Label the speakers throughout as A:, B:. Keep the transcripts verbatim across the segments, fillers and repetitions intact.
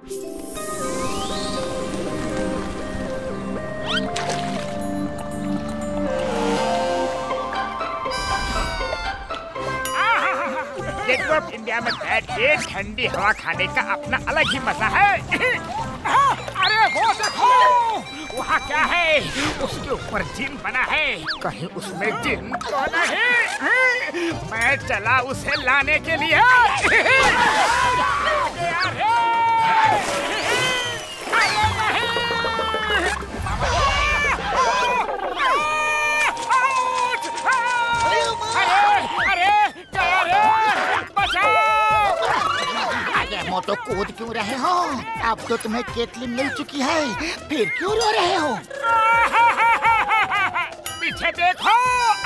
A: Gate of India में बैठ के ठंडी हवा खाने का अपना अलग ही मजा है। अरे वो देखो, वहाँ क्या है? उसके ऊपर जिन बना है, कहीं उसमें जिन तो नहीं? मैं चला उसे लाने के लिए।
B: मोटो कूद क्यों रहे हो? अब तो तुम्हें केतली मिल चुकी है, फिर क्यों रो रहे हो?
A: पीछे देखो।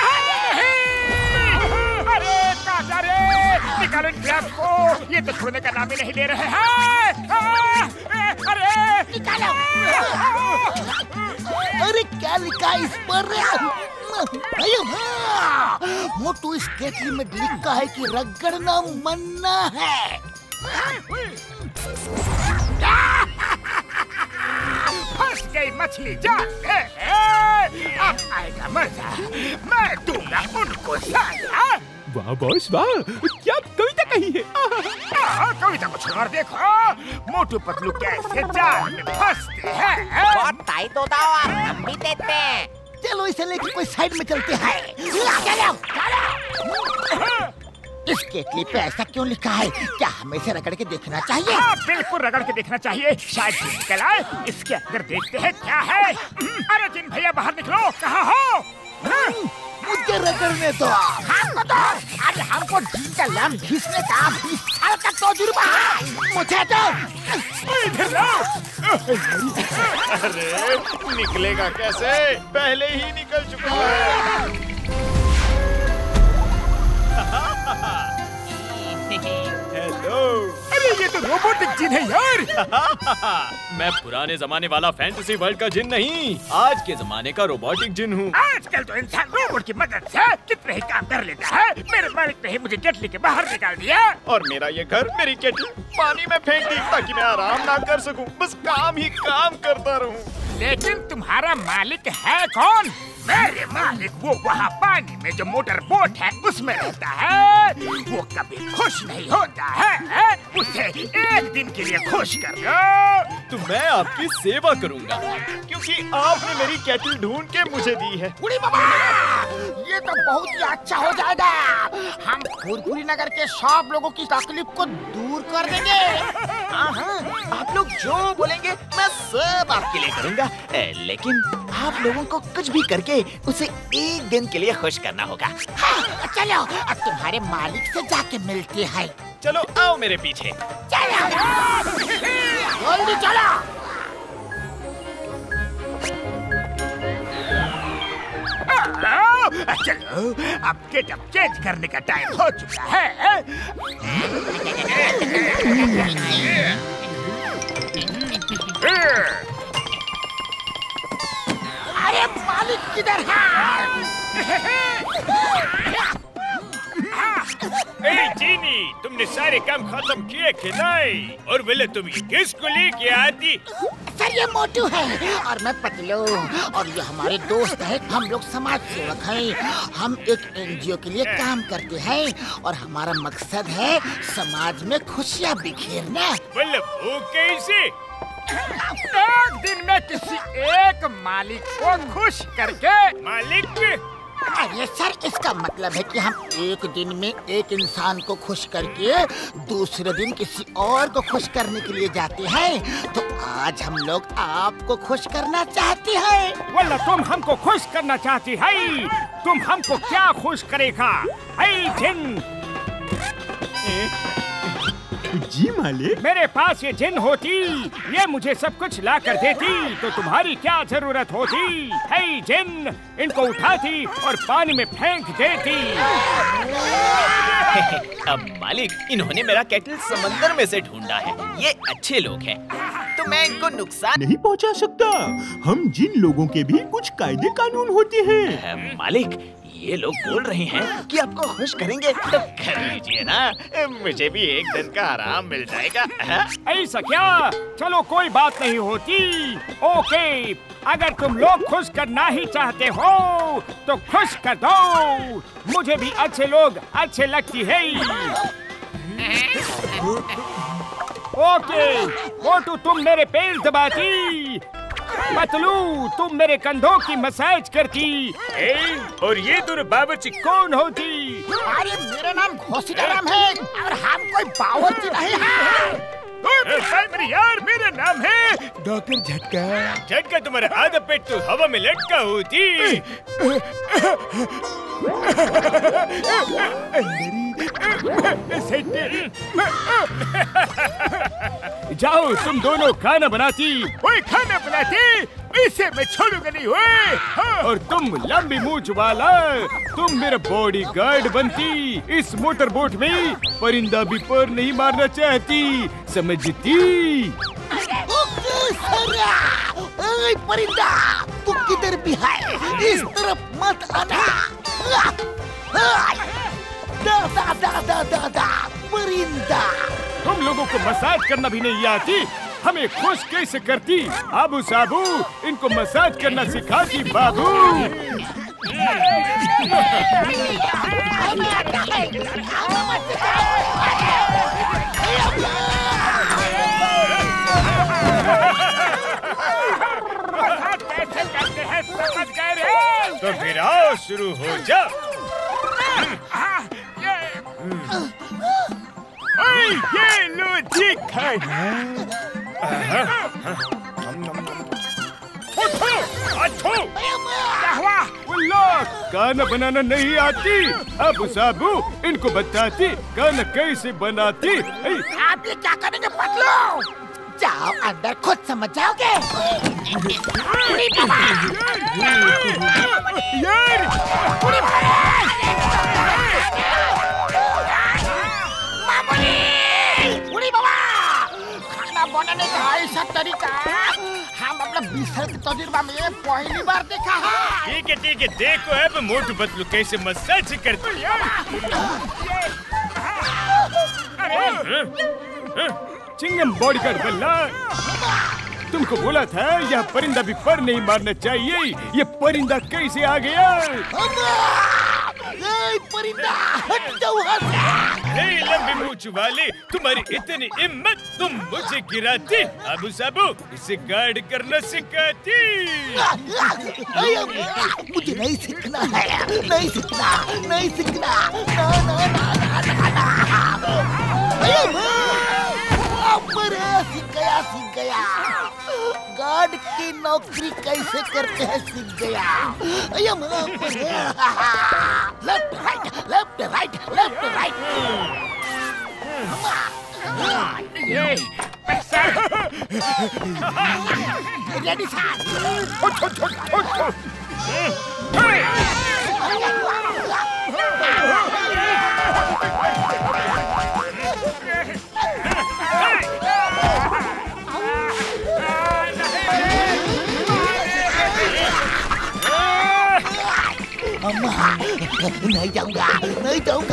A: अरे काका रे, निकालो इन ग्लव्स को, ये तो छूने का नाम ही नहीं ले रहे हैं। अरे
B: निकालो। अरे क्या लिखा इस पर? मोटू, इस केतली में लिखा है कि रगड़ना मन्ना है।
A: फंस गई मछली जाल में। अब आएगा मजा, मैं दूंगा उनको साया।
C: वाह बॉस वाह, क्या कविता कही है।
A: आ, कविता को छोड़ देखो, मोटू पतलू कैसे जाल में फंसते हैं।
D: बहुत टाइट होता हो, हम भी देते हैं।
B: चलो इसे लेके कोई साइड में चलते हैं। चलो, चलो। इस केतली पे ऐसा क्यों लिखा है? क्या हमें इसे रगड़ के देखना चाहिए?
A: हाँ, बिल्कुल रगड़ के देखना चाहिए, शायद निकल आए। इसके अंदर देखते हैं क्या है। अरे जिन भैया बाहर निकलो, कहाँ हो?
B: मुझे रगड़ने दो। हमको तो आज हमको जिन का लम घिसने का बीस साल का तजुर्बा है। मुझे तो
A: इधर लाओ।
E: अरे निकलेगा कैसे? पहले ही निकल चुका है।
C: हेलो।
A: अरे ये तो रोबोटिक जिन है यार।
E: मैं पुराने जमाने वाला फैंटेसी वर्ल्ड का जिन नहीं, आज के जमाने का रोबोटिक जिन हूँ।
A: आजकल तो इंसान रोबोट की मदद से कितने ही काम कर लेता है। मेरे मालिक ने ही मुझे केतली के बाहर निकाल दिया।
E: और मेरा ये घर, मेरी केटली पानी में फेंक दी ताकि मैं आराम ना कर सकूं, बस काम ही काम करता रहूं।
A: लेकिन तुम्हारा मालिक है कौन? मेरे मालिक वो वहाँ पानी में जो मोटर बोट है उसमें रहता है। वो कभी खुश नहीं होता है। उसे एक दिन के लिए खुश कर दो
E: तो मैं आपकी सेवा करूंगा, क्योंकि आपने मेरी केटल ढूंढ के मुझे दी है।
B: बुढ़ी बाबा, ये तो बहुत ही अच्छा हो जाएगा। हम फुरफुरी नगर के सब लोगों की तकलीफ को दूर कर देंगे।
D: हाँ, आप लोग जो बोलेंगे मैं सब आपके लिए करूँगा, लेकिन आप लोगों को कुछ भी करके उसे एक दिन के लिए खुश करना होगा।
B: हाँ, चलो अब तुम्हारे मालिक से जाके मिलते हैं।
E: चलो आओ मेरे पीछे।
B: चलो जल्दी चलो।
A: चलो अब गेटअप चेंज करने का टाइम हो चुका है।
B: अरे मालिक किधर है?
F: ए जीनी, तुमने सारे काम खत्म किए कि नहीं? और बोले तुम किसको लेके आती?
B: सर ये मोटू है और मैं पतलू, और ये हमारे दोस्त है। हम लोग समाज सेवक हैं। हम एक एनजीओ के लिए काम करते हैं और हमारा मकसद है समाज में खुशियाँ बिखेरना।
F: बोले वो कैसे?
A: एक दिन में किसी एक मालिक को खुश करके।
F: मालिक?
B: अरे सर, इसका मतलब है कि हम एक दिन में एक इंसान को खुश करके दूसरे दिन किसी और को खुश करने के लिए जाते हैं। तो आज हम लोग आपको खुश करना चाहते हैं।
A: वल्ला तुम हमको खुश करना चाहती है? तुम हमको क्या खुश करेगा? ऐ जिन,
C: जी मालिक।
A: मेरे पास ये जिन होती, ये मुझे सब कुछ ला कर देती, तो तुम्हारी क्या जरूरत होती? है जिन, इनको उठाती और पानी में फेंक देती।
D: अब मालिक, इन्होंने मेरा केटल समंदर में से ढूंढा है। ये अच्छे लोग हैं, तो मैं इनको नुकसान
C: नहीं पहुंचा सकता। हम जिन लोगों के भी कुछ कायदे कानून होते हैं।
D: मालिक, ये लोग बोल रहे हैं कि आपको खुश करेंगे तो कर लीजिए ना, मुझे भी एक दिन का आराम मिल जाएगा।
A: ऐसा क्या? चलो कोई बात नहीं होती। ओके, अगर तुम लोग खुश करना ही चाहते हो तो खुश कर दो। मुझे भी अच्छे लोग अच्छे लगती है। ओके, मोटू तुम मेरे पैर दबाती, पतलू तुम मेरे कंधों की मसाज करती। ए, और ये दूर बावर्ची कौन होती?
B: अरे मेरा नाम घोसीराम है और हम कोई बावर्ची नहीं है।
A: मेरे यार, मेरा नाम है
C: डॉक्टर झटका।
F: झटका तुम्हारा आधा पेट तो हवा में लटका होती।
A: जाओ तुम दोनों खाना बनाती। ओए खाना बनाती, इसे मैं छोड़ूंगा नहीं। ओए हाँ। और तुम लंबी मूंछ वाला, तुम मेरा बॉडी गार्ड बनती। इस मोटर बोट में परिंदा भी पर नहीं मारना चाहती, समझती?
B: ओए परिंदा, तू किधर भी है, इस तरफ मत आना। दा दा दा दा दा दा परिंदा।
A: तुम लोगों को मसाज करना भी नहीं आती, हमें खुश कैसे करती? आबू साबू इनको मसाज करना सिखाती बाबू। कैसे करते हैं समझ गए रे?
F: तो फिर आओ शुरू हो जाओ।
A: ये लो जी खाना। खाना बनाना नहीं आती? अब साबू इनको बताती खाना कैसे बनाती।
B: आप ये क्या करेंगे पतलू? जाओ अंदर खुद समझ जाओगे।
A: यार
B: खाना बनाने का ऐसा तरीका हम अपना बीसर के तजुर्बा में पहली बार देखा है।
F: ठीक है ठीक है, देखो अब मोटू पतलू कैसे मसाज करती है।
A: चिंगम बॉडी गार्ड बल्ला, तुमको बोला था यह परिंदा भी पर नहीं मारना चाहिए। ये परिंदा कैसे आ गया?
B: ए परिंदा हट जाओ वहाँ से।
F: हे लंबी मूंछ वाले, तुम्हारी इतनी हिम्मत, तुम मुझे गिराती। अबू साबू इसे गार्ड करना सिखाती।
B: मुझे नहीं सीखना है, नहीं सीखना, नहीं सीखना। ना ना ना ना ना ना। अरे सीख गया, सीख गया। गार्ड की नौकरी कैसे करते हैं सीख गया। Left right, left right, left right. Ready sir. अम्मा, नहीं जाऊंगा, नहीं जाऊंगा।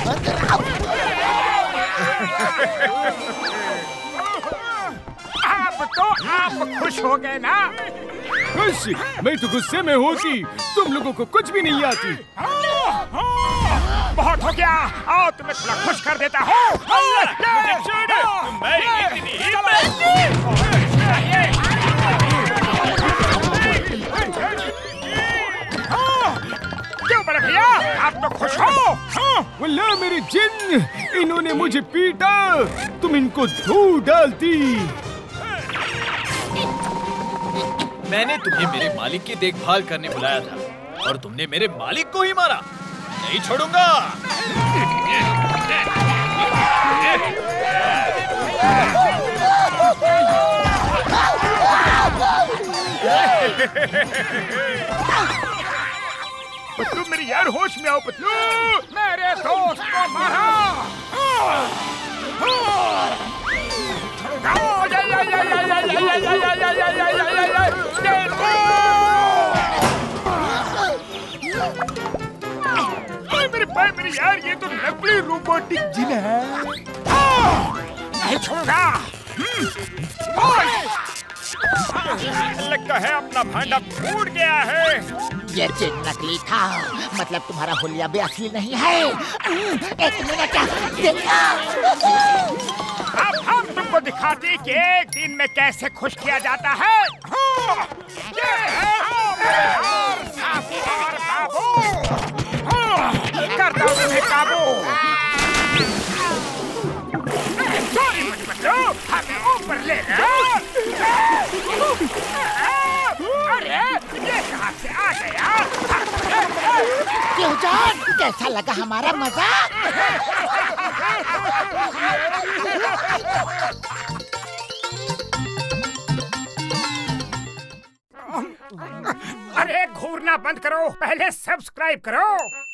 A: आप तो आप खुश हो गए ना? खुश? मैं तो गुस्से में होती, तुम लोगों को कुछ भी नहीं आती। बहुत हो गया, आओ तुम्हें थोड़ा खुश कर देता हूँ।
F: मुझे छोड़ो, तुम्हारी इतनी हिम्मत।
A: क्यों बड़े भैया, आप तो खुश हो? वल्ला मेरे जिन, इन्होंने मुझे पीटा, तुम इनको धू डालती।
E: मैंने तुम्हें मेरे मालिक की देखभाल करने बुलाया था और तुमने मेरे मालिक को ही मारा। नहीं छोड़ूंगा।
A: पतलू मेरी यार, होश में आओ पतलू। मेरे दोस्त को मारा। है मेरी यार, ये तो नकली रोबोटिक जिन है। नहीं छोड़ूंगा। लगता है अपना भांडा फूट गया है।
B: ये जिन नकली था, मतलब तुम्हारा हुलिया भी असली नहीं है। एक मिनट देखा।
A: अब हम तुमको दिखाते कि एक दिन में कैसे खुश किया जाता है। ये है सासू और बाबू। करता हूँ तुम्हें काबू। सॉरी मुझे बच्चों, हमें ऊपर ले लो। अरे ये कहाँ से आ गया?
B: क्यों जान, कैसा लगा हमारा मजाक?
A: अरे घूरना बंद करो, पहले सब्सक्राइब करो।